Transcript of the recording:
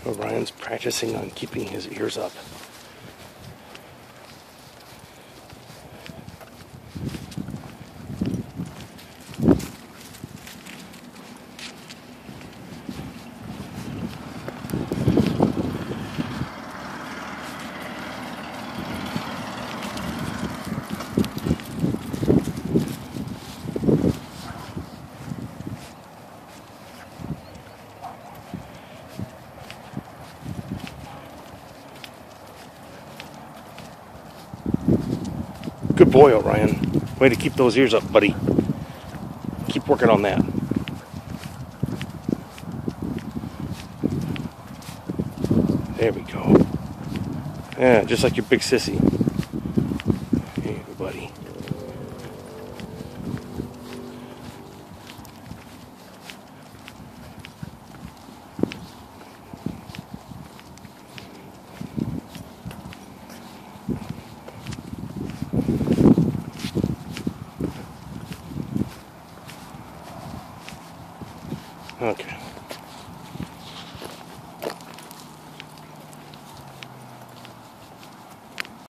Orion's practicing on keeping his ears up. Good boy, Orion. Way to keep those ears up, buddy. Keep working on that. There we go. Yeah, just like your big sissy. Hey, buddy. Okay.